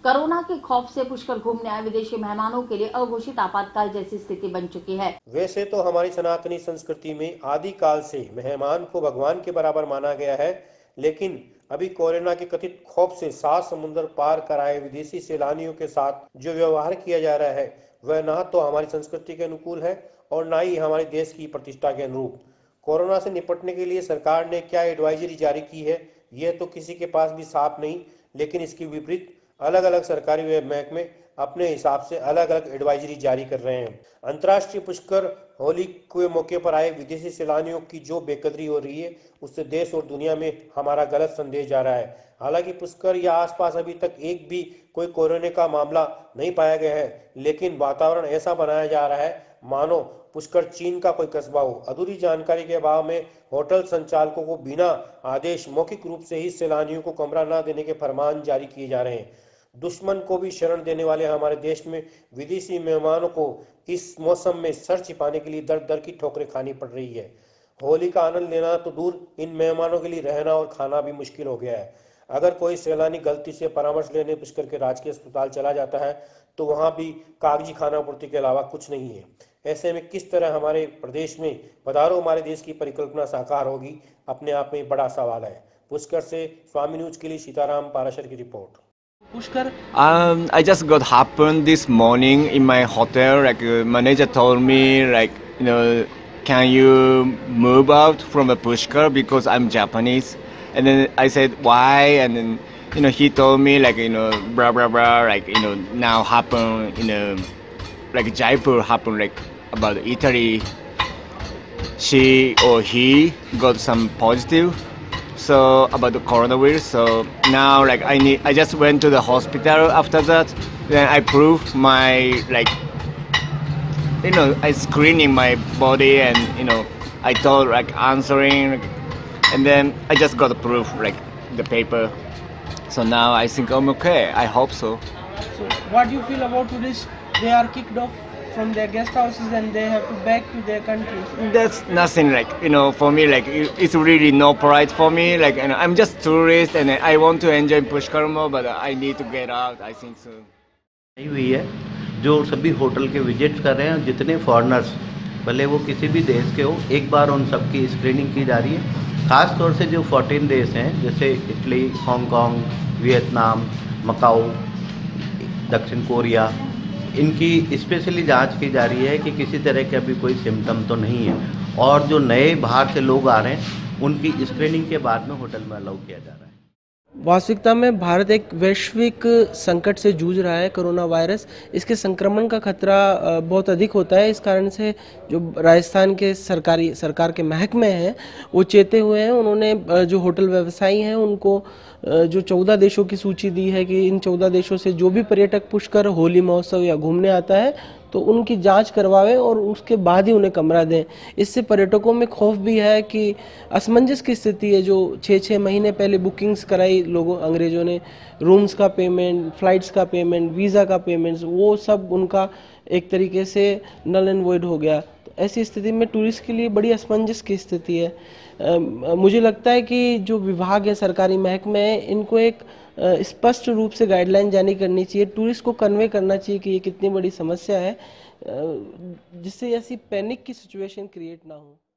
Corona के खौफ से पुष्कर घूमने आए विदेशी मेहमानों के लिए अघोषित आपातकाल जैसी स्थिति बन चुकी है। वैसे तो हमारी सनातनी संस्कृति में आदिकाल से मेहमान को भगवान के बराबर माना गया है, लेकिन अभी कोरोना के कथित खौफ से 7 समुद्र पार कर आए विदेशी सैलानियों के साथ जो व्यवहार किया जा रहा है वह ना तो हमारी संस्कृति के अनुकूल है और ना ही हमारे देश की प्रतिष्ठा के अनुरूप। कोरोना से निपटने के लिए सरकार ने क्या एडवाइजरी जारी की है यह तो किसी के पास भी साफ नहीं, लेकिन इसके विपरीत अलग अलग सरकारी महकमे अपने हिसाब से अलग अलग एडवाइजरी जारी कर रहे हैं। अंतर्राष्ट्रीय पुष्कर होली के मौके पर आए विदेशी सैलानियों की जो बेकदरी हो रही है उससे देश और दुनिया में हमारा गलत संदेश जा रहा है। हालांकि पुष्कर या आसपास अभी तक एक भी कोई कोरोना का मामला नहीं पाया गया है, लेकिन वातावरण ऐसा बनाया जा रहा है मानो पुष्कर चीन का कोई कस्बा हो। अधूरी जानकारी के अभाव में होटल संचालकों को बिना आदेश मौखिक रूप से ही सैलानियों को कमरा न देने के फरमान जारी किए जा रहे हैं। दुश्मन को भी शरण देने वाले हमारे देश में विदेशी मेहमानों को इस मौसम में सर छिपाने के लिए दर दर की ठोकरें खानी पड़ रही है। होली का आनंद लेना तो दूर, इन मेहमानों के लिए रहना और खाना भी मुश्किल हो गया है। अगर कोई सैलानी गलती से परामर्श लेने पुष्कर के राजकीय अस्पताल चला जाता है तो वहां भी कागजी खाना पूर्ति के अलावा कुछ नहीं है। ऐसे में किस तरह हमारे प्रदेश में पधारो हमारे देश की परिकल्पना साकार होगी, अपने आप में बड़ा सवाल है। पुष्कर से स्वामी न्यूज के लिए सीताराम पाराशर की report. Pushkar, I just got happened this morning in my hotel. Like manager told me, like can you move out from the Pushkar because I'm Japanese? And then I said why? And then he told me like blah blah blah. Like now happen like Jaipur happened like about Italy. She or he got some positive. So about the coronavirus, so now like I just went to the hospital after that. Then I proved my I screening my body and I told like answering, and then I just got the proof like the paper. So now I think I'm okay. I hope so. So what do you feel about tourists? They are kicked off from their guest houses and they have to back to their countries. That's nothing for me it's really no pride for me I'm just tourist and I want to enjoy Pushkar more, but I need to get out, I think so. हुई है जो सभी hotel के visit कर रहे हैं, जितने foreigners भले वो किसी भी देश के हो, एक बार उन सबकी स्क्रीनिंग की जा रही है। ख़ास तौर से जो 14 देश हैं जैसे इटली, हांगकांग, वियतनाम, मकाऊ, दक्षिण कोरिया, इनकी स्पेशली जांच की जा रही है कि किसी तरह के अभी कोई सिम्टम तो नहीं है, और जो नए बाहर से लोग आ रहे हैं उनकी स्क्रीनिंग के बाद में होटल में अलाउ किया जा रहा है। वास्तविकता में भारत एक वैश्विक संकट से जूझ रहा है। कोरोना वायरस, इसके संक्रमण का खतरा बहुत अधिक होता है। इस कारण से जो राजस्थान के सरकार के महकमे हैं वो चेते हुए हैं। उन्होंने जो होटल व्यवसायी हैं उनको जो 14 देशों की सूची दी है कि इन 14 देशों से जो भी पर्यटक पुष्कर होली महोत्सव या घूमने आता है तो उनकी जांच करवावें और उसके बाद ही उन्हें कमरा दें। इससे पर्यटकों में खौफ भी है कि असमंजस की स्थिति है। जो 6-6 महीने पहले बुकिंग्स कराई अंग्रेजों ने, रूम्स का पेमेंट, फ्लाइट्स का पेमेंट, वीज़ा का पेमेंट्स, वो सब उनका एक तरीके से नल एंड वॉइड हो गया। तो ऐसी स्थिति में टूरिस्ट के लिए बड़ी असमंजस की स्थिति है। मुझे लगता है कि जो विभाग है, सरकारी महकमे हैं, इनको एक स्पष्ट रूप से गाइडलाइन जारी करनी चाहिए। टूरिस्ट को कन्वे करना चाहिए कि ये कितनी बड़ी समस्या है, जिससे ऐसी पैनिक की सिचुएशन क्रिएट ना हो।